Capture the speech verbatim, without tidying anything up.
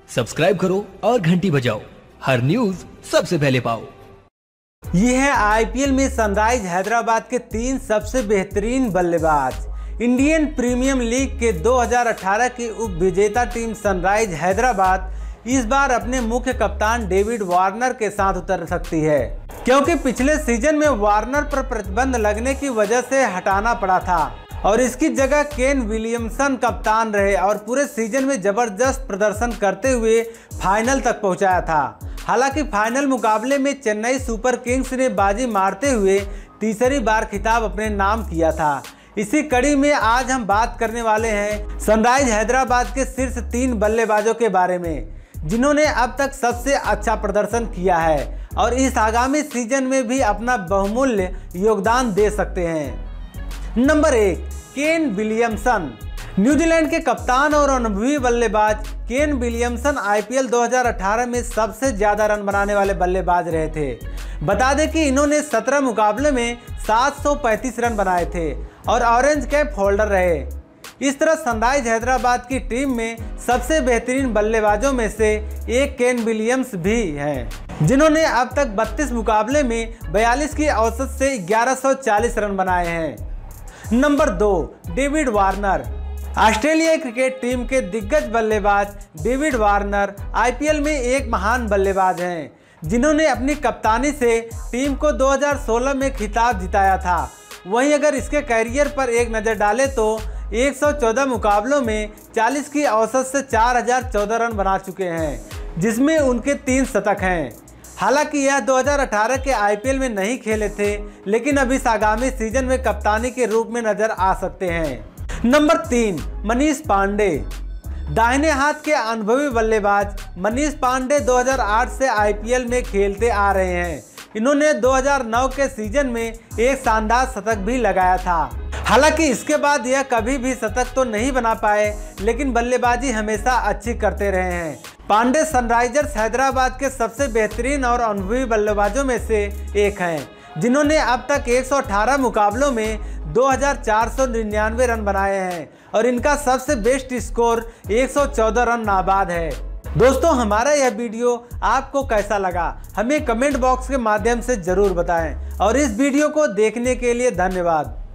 Subscribe करो और घंटी बजाओ, हर न्यूज सबसे पहले पाओ। ये है आईपीएल में सनराइज हैदराबाद के तीन सबसे बेहतरीन बल्लेबाज। इंडियन प्रीमियर लीग के दो हज़ार अठारह की उप विजेता टीम सनराइज हैदराबाद इस बार अपने मुख्य कप्तान डेविड वार्नर के साथ उतर सकती है, क्योंकि पिछले सीजन में वार्नर पर प्रतिबंध लगने की वजह से हटाना पड़ा था और इसकी जगह केन विलियमसन कप्तान रहे और पूरे सीजन में जबरदस्त प्रदर्शन करते हुए फाइनल तक पहुंचाया था। हालांकि फाइनल मुकाबले में चेन्नई सुपर किंग्स ने बाजी मारते हुए तीसरी बार खिताब अपने नाम किया था। इसी कड़ी में आज हम बात करने वाले हैं सनराइज हैदराबाद के शीर्ष तीन बल्लेबाजों के बारे में, जिन्होंने अब तक सबसे अच्छा प्रदर्शन किया है और इस आगामी सीजन में भी अपना बहुमूल्य योगदान दे सकते हैं। नंबर एक, केन विलियमसन। न्यूजीलैंड के कप्तान और अनुभवी बल्लेबाज केन विलियमसन आईपीएल दो हज़ार अठारह में सबसे ज्यादा रन बनाने वाले बल्लेबाज रहे थे। बता दें कि इन्होंने सत्रह मुकाबले में सात सौ पैंतीस रन बनाए थे और ऑरेंज कैप होल्डर रहे। इस तरह सनराइज हैदराबाद की टीम में सबसे बेहतरीन बल्लेबाजों में से एक केन विलियम्स भी हैं, जिन्होंने अब तक बत्तीस मुकाबले में बयालीस की औसत से ग्यारह सौ चालीस रन बनाए हैं। नंबर दो, David Warner. Australia cricket team के दिग्गज बल्लेबाज डेविड वार्नर आईपीएल में एक महान बल्लेबाज हैं, जिन्होंने अपनी कप्तानी से टीम को दो हज़ार सोलह में खिताब जिताया था। वहीं अगर इसके कैरियर पर एक नज़र डालें तो एक सौ चौदह मुकाबलों में चालीस की औसत से चार हज़ार चौदह रन बना चुके हैं, जिसमें उनके तीन शतक हैं। हालांकि यह दो हज़ार अठारह के आईपीएल में नहीं खेले थे, लेकिन अब इस आगामी सीजन में कप्तानी के रूप में नजर आ सकते हैं। नंबर तीन, मनीष पांडे। दाहिने हाथ के अनुभवी बल्लेबाज मनीष पांडे दो हज़ार आठ से आईपीएल में खेलते आ रहे हैं। इन्होंने दो हज़ार नौ के सीजन में एक शानदार शतक भी लगाया था। हालांकि इसके बाद यह कभी भी शतक तो नहीं बना पाए, लेकिन बल्लेबाजी हमेशा अच्छी करते रहे हैं। पांडे सनराइजर्स हैदराबाद के सबसे बेहतरीन और अनुभवी बल्लेबाजों में से एक हैं, जिन्होंने अब तक एक सौ अठारह मुकाबलों में दो हज़ार चार सौ निन्यानवे रन बनाए हैं और इनका सबसे बेस्ट स्कोर एक सौ चौदह रन नाबाद है। दोस्तों, हमारा यह वीडियो आपको कैसा लगा हमें कमेंट बॉक्स के माध्यम से जरूर बताएं और इस वीडियो को देखने के लिए धन्यवाद।